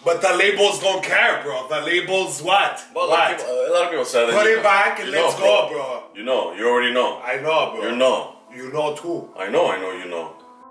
But the labels don't care, bro. The labels what? Well, what? A lot of people say that. Put it back and let's go, bro. You know, you already know. I know, bro. You know. You know too. I know, you know.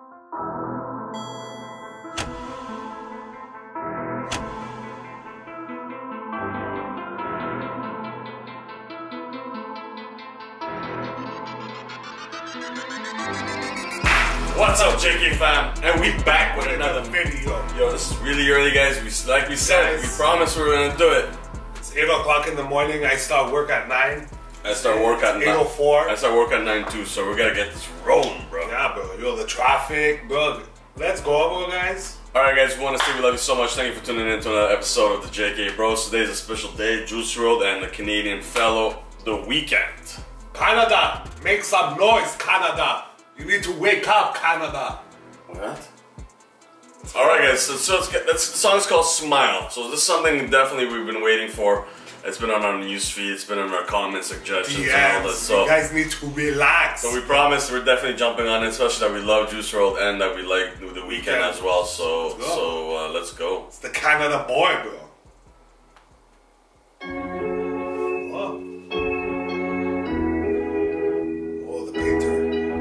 What's up, JK fam? And we back with another video. Yo, this is really early, guys. Like we said, we promised we were gonna do it. It's 8 o'clock in the morning. I start work at 9. I start work at 8:04. I start work at 9 too, so we gotta get this rolling, bro. Yeah, bro. Yo, the traffic, bro. Let's go, bro, guys. Alright, guys, we want to say we love you so much. Thank you for tuning in to another episode of the JK Bros. Today is a special day. WRLD and the Canadian fellow, The Weeknd. Canada, make some noise, Canada. You need to wake up, Canada. What? Alright, guys, so let's get, the song's called Smile. So this is something definitely we've been waiting for. It's been on our news feed, it's been on our comment suggestions and all that. So you guys need to relax. So we promised we're definitely jumping on it, especially that we love WRLD and that we like The Weeknd as well. So let's go. It's the Canada boy, bro. Oh, the painter.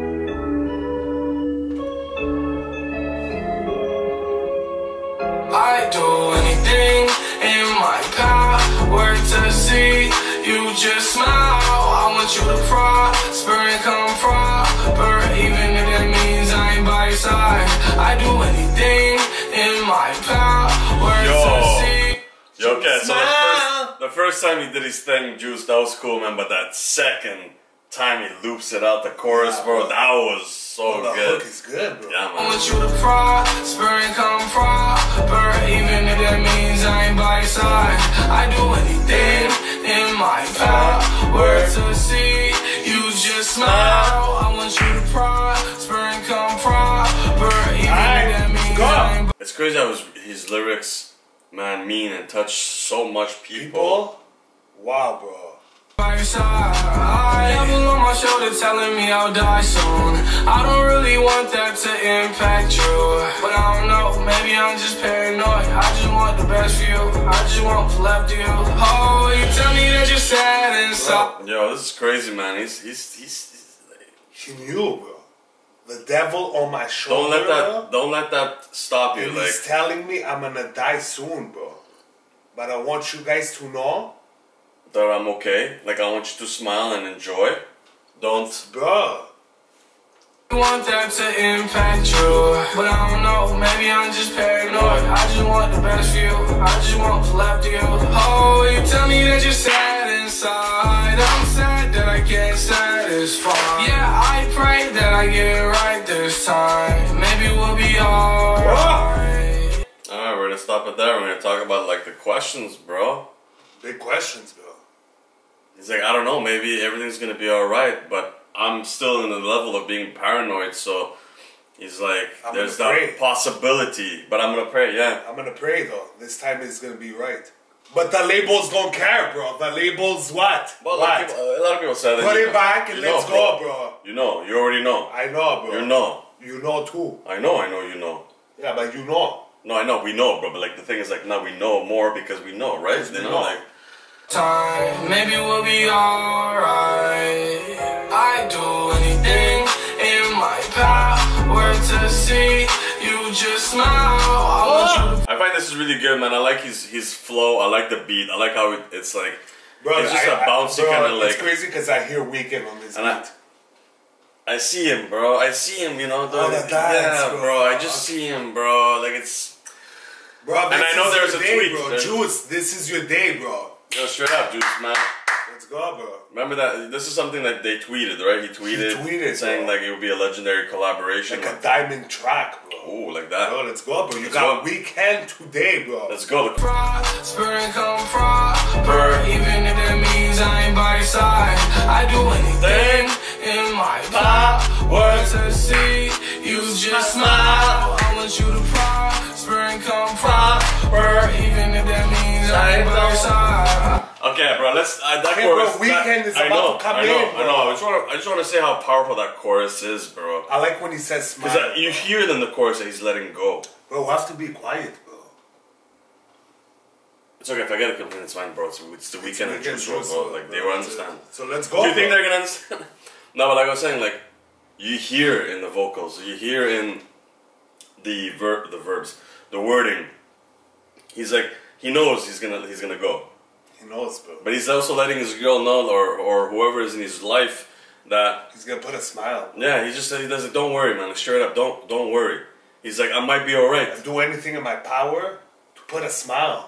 I do anything in my power to see you just smile. I want you to prosper and come proper, even if that means I ain't by your side. I do anything in my power to see. Yo, okay, so the first time he did his thing, Juice, that was cool, man. But that second time he loops it out the chorus, bro, that was so good. The hook is good, bro. Yeah, man. I want you to prosper and come proper, even if that means I ain't by your side. I do anything in my power to see you just smile. I want you to prosper and come proper, even if that means I ain't. It's crazy how his lyrics, man, mean and touch so much people. Wow, bro. By your side, devil on my shoulder telling me I'll die soon. I don't really want that to impact you, but I don't know, maybe I'm just paranoid. I just want the best for you, I just want what's left of you. Oh, you tell me that you're sad inside. Yo, this is crazy, man. He's He knew, bro. The devil on my shoulder. Don't let that stop you. And like, he's telling me I'm gonna die soon, bro. But I want you guys to know that I'm okay. Like, I want you to smile and enjoy. Don't, bro. I want that to impact you, but I don't know, maybe I'm just paranoid. I just want the best for you, I just want what's left of you. Oh, you tell me that you're sad inside. I'm sad that I can't satisfy. Yeah, I pray that I get it right this time. Maybe we'll be alright. Alright, we're gonna stop it there. We're gonna talk about, like, the questions, bro. Big questions, bro. He's like, I don't know, maybe everything's gonna be alright, but I'm still in the level of being paranoid, so he's like, there's that possibility, but I'm gonna pray, yeah. I'm gonna pray, though. This time it's gonna be right. But the labels don't care, bro. The labels what? Well, what? A lot of people say that. Put it back and let's go, bro. You know, you already know. I know, bro. You know. You know, too. I know, you know. Yeah, but you know. No, I know, we know, bro, but like, the thing is, like, now we know more because we know, right? You know, like... Time, maybe we'll be alright. I do anything in my power to see you just smile. I find this is really good, man. I like his flow. I like the beat. I like how it's like, bro, it's just a bouncy kind of like. It's crazy because I hear Weeknd on this beat. I see him, bro. I see him, you know. Bro. I just see him, bro. Like, it's. Bro, and I know there's a tweet, bro. Juice, this is your day, bro. Yo, straight up, Juice, man. Let's go, bro. Remember that? This is something that they tweeted, right? He tweeted saying, bro, like, it would be a legiondary collaboration. Like a diamond track, bro. Ooh, like that. Bro, let's go, bro. You got Weeknd today, bro. Let's go. Prosper and come proper, even if that means I ain't by your side. I do anything in my power to see you just smile. I want you to prosper and come proper, even if that means I ain't by your side. Okay, bro, let's. That okay, chorus. Bro, Weeknd is about to come in, bro. I know. I just want to say how powerful that chorus is, bro. I like when he says smile. Because you hear it in the chorus that he's letting go. Bro, we have to be quiet, bro. It's okay if I get a complaint, it's fine, bro. It's the weekend and Juice WRLD, bro. Like, they will understand. So let's go. Do you think they're gonna understand? No, but like I was saying, like, you hear in the vocals, you hear in the verbs, the wording. He's like, he knows he's gonna go. He knows, bro. But he's also letting his girl know, or whoever is in his life, that he's gonna put a smile. Yeah, he just said, he does it. Don't worry, man. Straight up, don't worry. He's like, I might be alright. I'll do anything in my power to put a smile.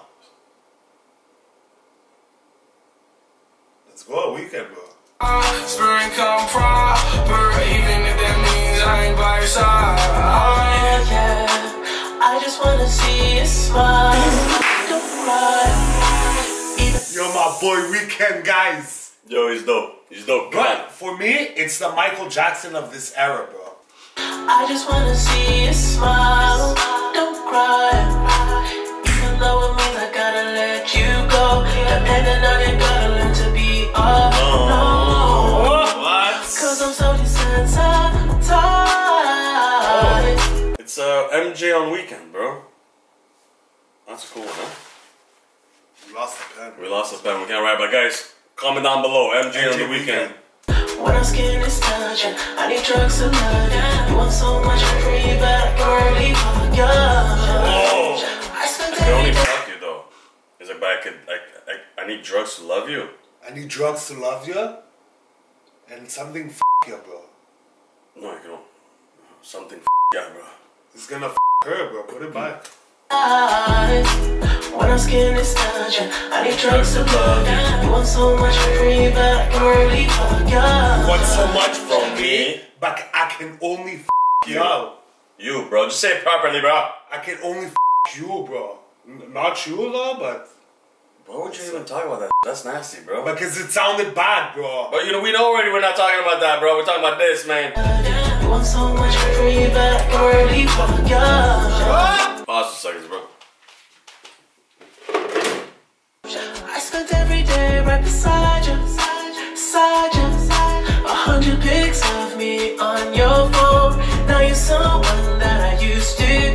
Let's go, Weeknd, bro. Spring come proper, even if that means I ain't by your side. Yeah, I just wanna see you smile. Don't cry. Yo, my boy Weeknd, guys. Yo, he's dope. He's dope. But for me, it's the Michael Jackson of this era, bro. I just wanna see you smile. Don't cry. Even though it means I gotta let you go. Depending on it, gotta learn to be alone. What? Cause I'm so desensitized. It's MJ on Weeknd, bro. That's cool, huh? We lost the pen. We lost the pen. We can't write, but guys, comment down below. MJ on the Weeknd. When our skin is touching, I need drugs to love you. You want so much for free, but I can really fuck you. Whoa! I spent I can only fuck you though. He's like, but I need drugs to love you. I need drugs to love you, and something you, bro. No, I can. Something yeah, bro. It's gonna her, bro. Put it back. When our skin is touching, I need drugs to love you. You want so much for free, but I can really fuck you. You want so much from me, but I can only you. You, bro. Just say it properly, bro. I can only you, bro. Not you, though, but... Why would you even talk about that? That's nasty, bro. Because it sounded bad, bro. But you know, we know already we're not talking about that, bro. We're talking about this, man. You want so much for free, but I can really fuck you. Pause 2 seconds, bro. I spent every day right beside you, beside you. 100 pics of me on your phone. Now you're someone that I used to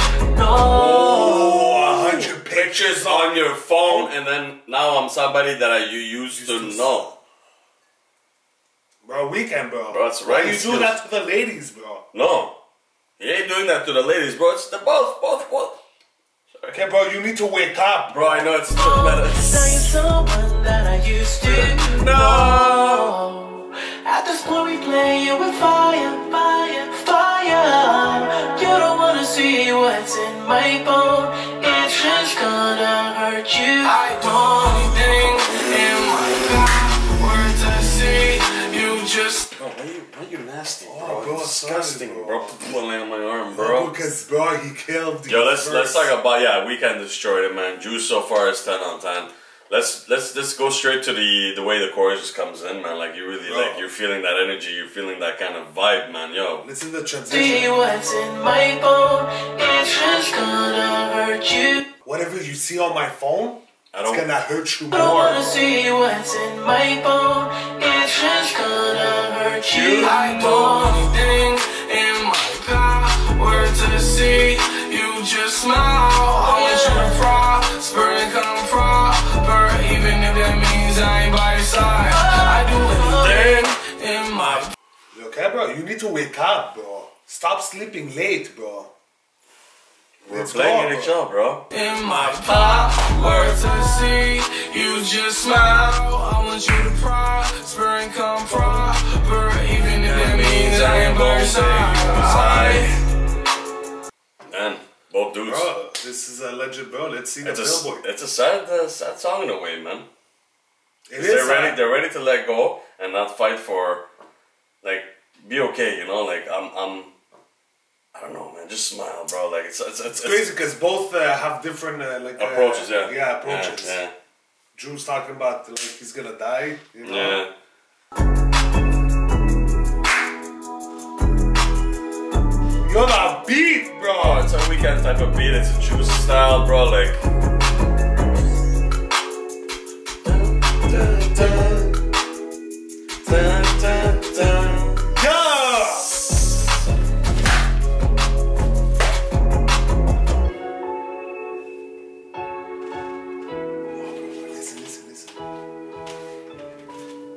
know. 100 Pictures on your phone, and then now I'm somebody that you used to know. Bro, Weeknd, bro. Bro, it's Why right. you do that to the ladies, bro? No. He ain't doing that to the ladies, bro. It's the both. Okay, bro, you need to wake up, Bro, I know it's Now you're someone that I used to know. At this point we play you with fire, fire, fire. You don't wanna see what's in my bone. It's just gonna hurt you. I do anything in my power to see you just. Bro, why you nasty, bro? Oh, bro, disgusting, sorry, bro. Pulling on my arm, bro. Because, bro, he killed Yo, let's talk about Weeknd destroyed it, man. Juice so far is 10 on 10. Let's go straight to the way the chorus just comes in, man. Like you really like you're feeling that energy, you're feeling that kind of vibe, man. Yo, listen to the see transition. what's in my bone. It's just gonna hurt you. Whatever you see on my phone, it's gonna hurt you I don't wanna more. see what's in my bone. It's just gonna hurt you. I do anything in my power to see you just smile. I want you to prosper and come proper, even if that means I ain't by your side. I do anything in my. You okay, bro? You need to wake up, bro. Stop sleeping late, bro. we're playing each other, bro. In my power to see you just smile. I want you to prosper and come proper, even if that means I ain't by your side. Man, both dudes. Bro, this is a legend, bro. Let's see the billboard. It's a sad song in a way, man. It is sad. They're ready to let go and not fight for, like, be okay, you know. Like I don't know, man. Just smile, bro. Like it's crazy because both have different approaches. Yeah, approaches. Yeah. Drew's talking about like he's gonna die. You know? Yeah. You're the beat, bro. Oh, it's a Weeknd type of beat. It's a Juice style, bro. Like.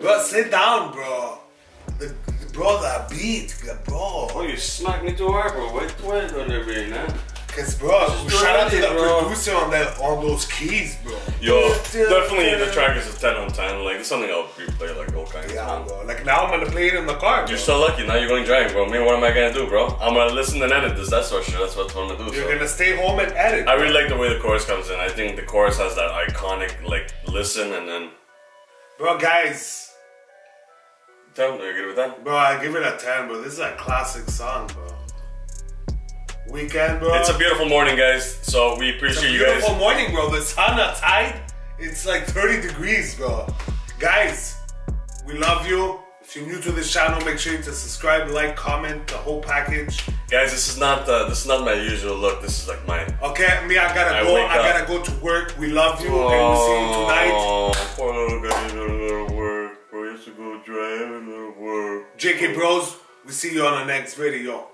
Bro, sit down, bro. Bro, that beat, bro. Oh, you smacked me too hard, bro. Wait on there, being, man. Cause, bro, shout out to the producer on those keys, bro. Yo, definitely the track is a 10 on 10. Like, it's something I'll replay like all kinds of times. Bro. Like, now I'm gonna play it in the car, bro. You're so lucky. Now you're going driving, bro. Me, what am I gonna do, bro? I'm gonna listen and edit this. That's for sure. That's what I'm gonna do. You're gonna stay home and edit. I really like the way the chorus comes in. I think the chorus has that iconic, like, listen and then... Bro, guys. 10? Are you good with that? Bro, I give it a 10, bro. This is a classic song, bro. Weekend, bro. It's a beautiful morning, guys. So we appreciate you guys. It's a beautiful morning, bro. The sun outside, it's like 30 degrees, bro. Guys, we love you. If you're new to this channel, make sure to subscribe, like, comment, the whole package. Guys, this is not my usual look. This is like my... Okay, me, I gotta go to work. We love you, and we'll see you tonight. Poor little guy, you gotta go to work. Bro, you have to go drive and go to work. JK Bros, we see you on the next video.